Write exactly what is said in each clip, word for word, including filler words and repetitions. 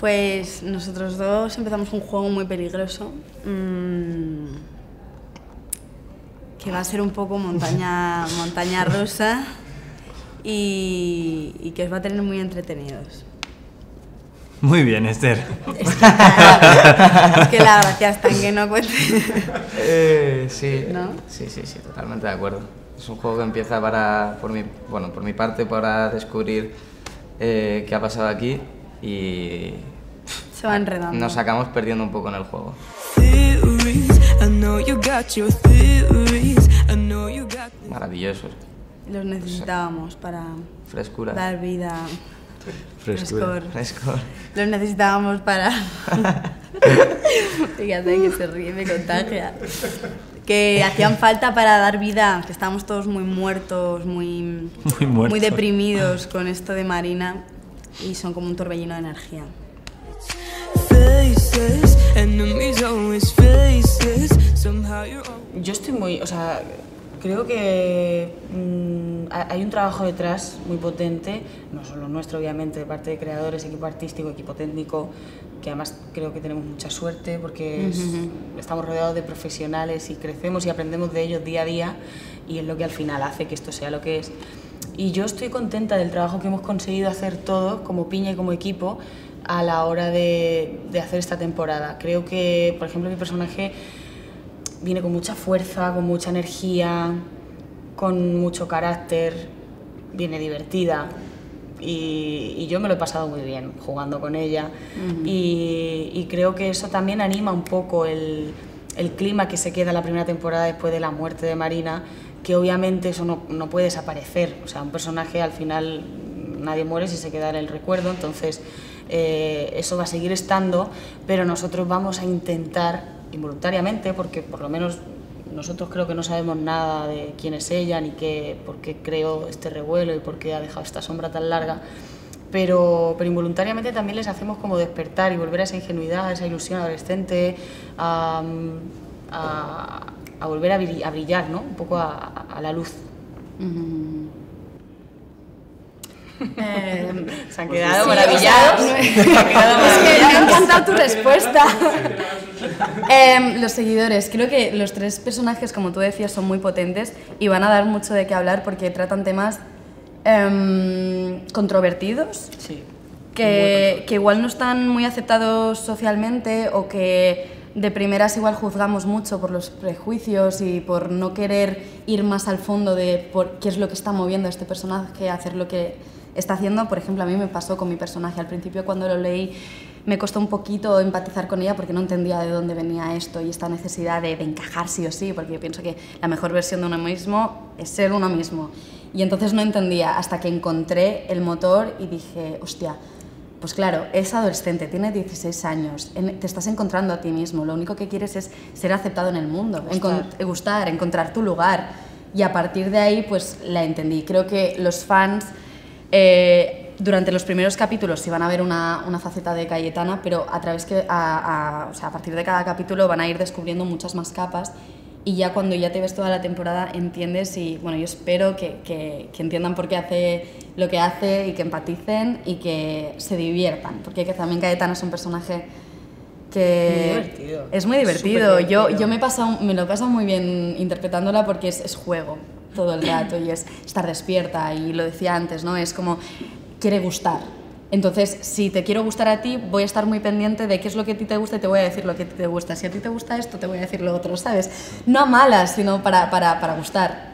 Pues nosotros dos empezamos un juego muy peligroso, mmm, que va a ser un poco montaña, montaña rusa y, y que os va a tener muy entretenidos. Muy bien, Esther. Es que, claro, es que la gracia está en que no cuente. Eh, sí, ¿No? sí, sí, sí, totalmente de acuerdo. Es un juego que empieza para, por mi, bueno, por mi parte para descubrir eh, qué ha pasado aquí y se va enredando. Nos acabamos perdiendo un poco en el juego. Maravilloso. Los necesitábamos para Frescura. dar vida. Frescura. Frescor. Frescor. Los necesitábamos para... Fíjate que se ríe, me contagia. Que hacían falta para dar vida, que estábamos todos muy muertos, muy, muy, muertos. muy deprimidos con esto de Marina y son como un torbellino de energía. Yo estoy muy, o sea, creo que mmm, hay un trabajo detrás muy potente, no solo nuestro obviamente, de parte de creadores, equipo artístico, equipo técnico, que además creo que tenemos mucha suerte porque es, uh-huh. estamos rodeados de profesionales y crecemos y aprendemos de ellos día a día y es lo que al final hace que esto sea lo que es. Y yo estoy contenta del trabajo que hemos conseguido hacer todos, como piña y como equipo, a la hora de, de hacer esta temporada. Creo que, por ejemplo, mi personaje viene con mucha fuerza, con mucha energía, con mucho carácter, viene divertida y, y yo me lo he pasado muy bien jugando con ella. Uh-huh. y, y creo que eso también anima un poco el, el clima que se queda en la primera temporada después de la muerte de Marina, que obviamente eso no, no puede desaparecer, o sea, un personaje al final nadie muere si se queda en el recuerdo, entonces eh, eso va a seguir estando, pero nosotros vamos a intentar involuntariamente, porque por lo menos nosotros creo que no sabemos nada de quién es ella, ni qué, por qué creó este revuelo y por qué ha dejado esta sombra tan larga, pero, pero involuntariamente también les hacemos como despertar y volver a esa ingenuidad, a esa ilusión adolescente, a, a, a volver a brillar, a brillar, ¿no? Un poco a, a la luz. Mm. Eh, Se han quedado sí, maravillados. O sea, no, es que me ha encantado tu respuesta. Eh, los seguidores, creo que los tres personajes, como tú decías, son muy potentes y van a dar mucho de qué hablar porque tratan temas eh, controvertidos, sí, que, que igual no están muy aceptados socialmente o que de primeras igual juzgamos mucho por los prejuicios y por no querer ir más al fondo de por qué es lo que está moviendo a este personaje a hacer lo que está haciendo. Por ejemplo, a mí me pasó con mi personaje. Al principio, cuando lo leí, me costó un poquito empatizar con ella porque no entendía de dónde venía esto y esta necesidad de, de encajar sí o sí, porque yo pienso que la mejor versión de uno mismo es ser uno mismo. Y entonces no entendía hasta que encontré el motor y dije, hostia, pues claro, es adolescente, tiene dieciséis años, te estás encontrando a ti mismo, lo único que quieres es ser aceptado en el mundo, gustar, encont- gustar encontrar tu lugar. Y a partir de ahí, pues la entendí. Creo que los fans... Eh, durante los primeros capítulos sí van a ver una, una faceta de Cayetana, pero a, través que, a, a, o sea, a partir de cada capítulo van a ir descubriendo muchas más capas y ya cuando ya te ves toda la temporada entiendes y bueno, yo espero que, que, que entiendan por qué hace lo que hace y que empaticen y que se diviertan, porque que también Cayetana es un personaje que muy divertido. Es muy divertido, divertido. Yo, yo me, he pasado, me lo he pasado muy bien interpretándola porque es, es juego todo el rato y es estar despierta y lo decía antes, ¿no? Es como quiere gustar. Entonces, si te quiero gustar a ti, voy a estar muy pendiente de qué es lo que a ti te gusta y te voy a decir lo que a ti te gusta. Si a ti te gusta esto, te voy a decir lo otro, ¿sabes? No a malas, sino para, para, para gustar.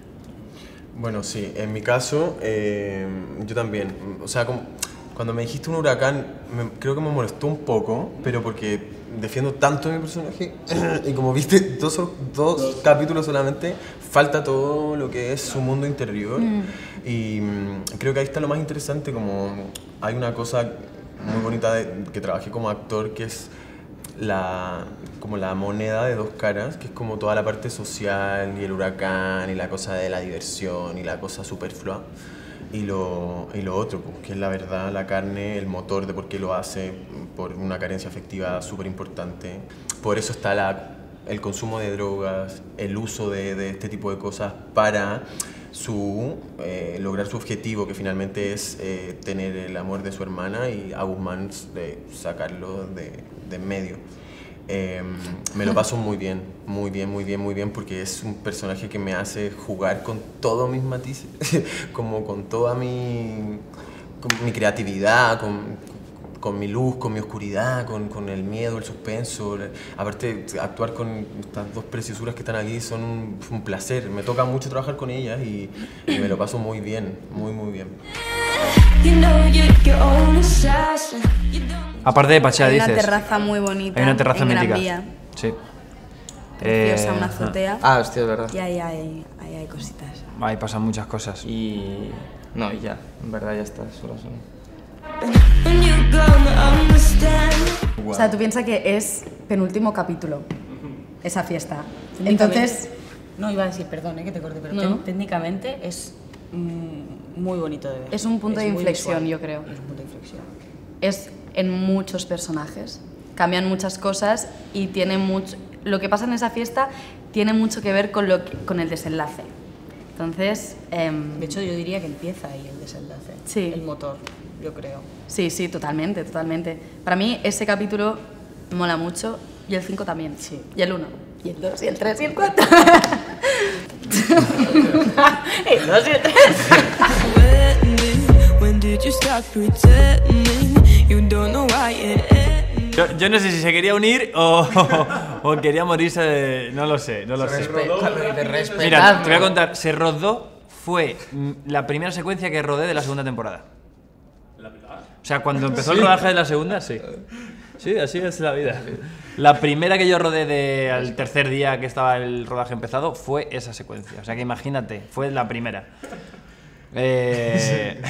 Bueno, sí, en mi caso, eh, yo también. O sea, como, cuando me dijiste un huracán, me, creo que me molestó un poco, pero porque defiendo tanto a mi personaje y como viste, dos, dos, dos capítulos solamente, falta todo lo que es su mundo interior. Mm. Y mmm, creo que ahí está lo más interesante, como hay una cosa muy bonita de, que trabajé como actor, que es la, como la moneda de dos caras, que es como toda la parte social y el huracán y la cosa de la diversión y la cosa superflua. Y lo, y lo otro, pues, que es la verdad, la carne, el motor de por qué lo hace, por una carencia afectiva súper importante. Por eso está la, el consumo de drogas, el uso de, de este tipo de cosas para su, eh, lograr su objetivo, que finalmente es eh, tener el amor de su hermana y a Guzmán de sacarlo de, de en medio. Eh, me lo paso muy bien, muy bien, muy bien, muy bien, porque es un personaje que me hace jugar con todos mis matices, como con toda mi, con mi creatividad, con, con mi luz, con mi oscuridad, con, con el miedo, el suspenso. Aparte, actuar con estas dos preciosuras que están aquí son un, un placer. Me toca mucho trabajar con ellas y, y me lo paso muy bien, muy, muy bien. Aparte de Pachá, Hay dices. una terraza muy bonita. Hay una terraza en Gran mítica. Vía. Sí. Preciosa, Eh, una azotea. Ah, hostia, es verdad. Y ahí hay, ahí hay cositas. Ahí pasan muchas cosas. Y... no, y ya, en verdad ya está, solo son... O sea, tú piensas que es penúltimo capítulo, esa fiesta. Entonces, No, iba a decir, perdón, eh, que te corte, pero No. tec- técnicamente es mm, muy bonito de ver. Es un punto de muy inflexión, visual. yo creo. Es un punto de inflexión. es en muchos personajes. Cambian muchas cosas y tiene mucho... Lo que pasa en esa fiesta tiene mucho que ver con, lo que- con el desenlace. Entonces, em, De hecho, yo diría que empieza ahí el desenlace. Sí. El motor, yo creo. sí, sí, totalmente, totalmente. Para mí ese capítulo mola mucho y el cinco también. Sí. Y el uno, y el dos, y el tres, y el cuatro. El dos y el tres. When did you stop pretending? You don't know why it ended. Yo, yo no sé si se quería unir o, o quería morirse de... No lo sé, no lo sé. Mira, te voy a contar. Se rodó, fue mm, la primera secuencia que rodé de la segunda temporada. O sea, cuando empezó el rodaje de la segunda, sí. Sí, así es la vida. La primera que yo rodé de, al tercer día que estaba el rodaje empezado fue esa secuencia. O sea, que imagínate, fue la primera. Eh...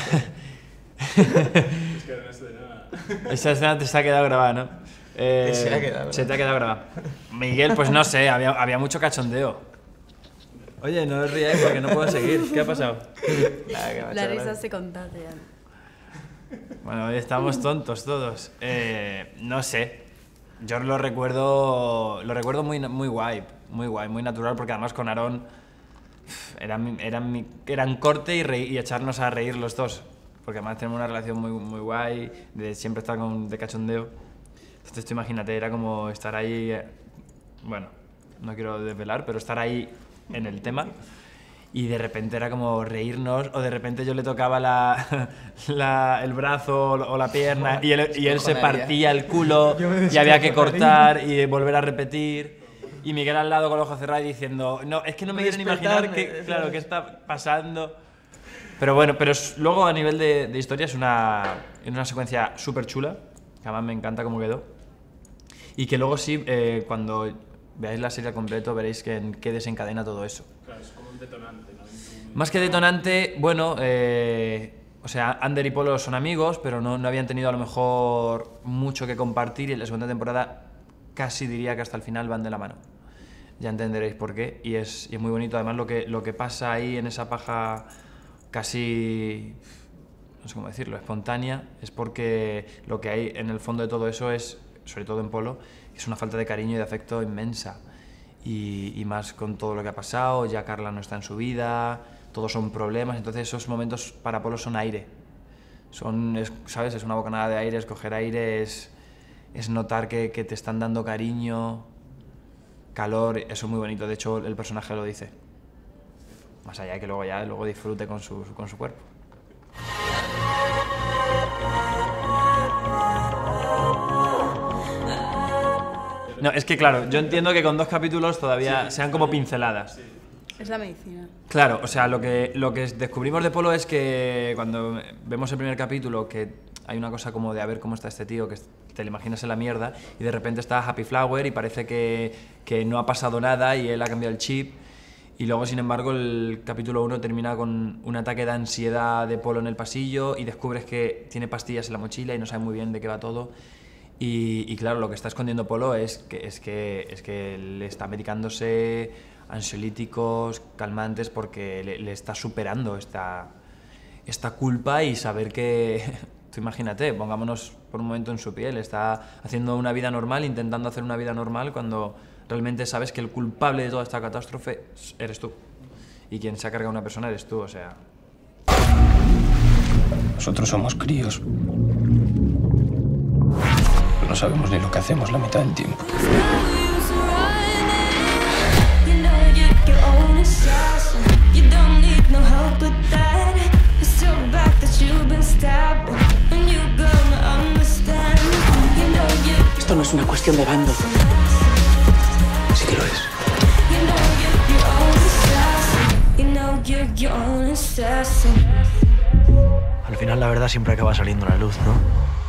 Esa escena te se ha quedado grabada, ¿no? Eh, Se ha quedado se te ha quedado grabada. Miguel, pues no sé, había, había mucho cachondeo. Oye, no os ríais porque no puedo seguir. ¿Qué ha pasado? Nada, que me ha Las hecho risas gracia. se contagian. Bueno, hoy estamos tontos todos. Eh, no sé. Yo lo recuerdo, lo recuerdo muy, muy guay, muy guay, muy natural, porque además con Aarón eran, eran, eran corte y, reí- y echarnos a reír los dos. Porque además tenemos una relación muy, muy guay, de siempre estar con, de cachondeo. Entonces tú imagínate, era como estar ahí, eh, bueno, no quiero desvelar, pero estar ahí en el tema. Y de repente era como reírnos, o de repente yo le tocaba la, la- el brazo o la pierna y él, y él se partía el culo y había que cortar y volver a repetir. Y Miguel al lado con los ojos cerrados diciendo, no, es que no me quieren imaginar qué, claro, qué está pasando. Pero bueno, pero es- luego a nivel de, de historia es una, es una secuencia súper chula, que además me encanta cómo quedó. Y que luego sí, eh, cuando veáis la serie al completo, veréis que, en qué desencadena todo eso. Más que detonante, bueno, eh, o sea, Ander y Polo son amigos, pero no, no habían tenido a lo mejor mucho que compartir y en la segunda temporada casi diría que hasta el final van de la mano. Ya entenderéis por qué y es, y es muy bonito. Además lo que, lo que pasa ahí en esa paja casi, no sé cómo decirlo, espontánea, es porque lo que hay en el fondo de todo eso es, sobre todo en Polo, es una falta de cariño y de afecto inmensa. Y, y más con todo lo que ha pasado, ya Carla no está en su vida, todos son problemas, entonces esos momentos para Polo son aire. Son, es, ¿sabes? Es una bocanada de aire, es coger aire, es, es notar que, que te están dando cariño, calor, eso es muy bonito, de hecho el personaje lo dice. Más allá de que luego ya luego disfrute con su, con su cuerpo. No, es que claro, yo entiendo que con dos capítulos todavía sean como pinceladas. Es la medicina. Claro, o sea, lo que, lo que descubrimos de Polo es que cuando vemos el primer capítulo, que hay una cosa como de a ver cómo está este tío, que te lo imaginas en la mierda, y de repente está Happy Flower y parece que, que no ha pasado nada y él ha cambiado el chip. Y luego, sin embargo, el capítulo uno termina con un ataque de ansiedad de Polo en el pasillo y descubres que tiene pastillas en la mochila y no sabe muy bien de qué va todo. Y, y claro, lo que está escondiendo Polo es que, es que, es que le está medicándose ansiolíticos, calmantes, porque le, le está superando esta, esta culpa y saber que, tú imagínate, pongámonos por un momento en su piel, está haciendo una vida normal, intentando hacer una vida normal cuando realmente sabes que el culpable de toda esta catástrofe eres tú. y quien se ha cargado a una persona eres tú, o sea... Nosotros somos críos. No sabemos ni lo que hacemos la mitad del tiempo. Esto no es una cuestión de bando. Sí que lo es. Al final la verdad siempre acaba saliendo a la luz, ¿no?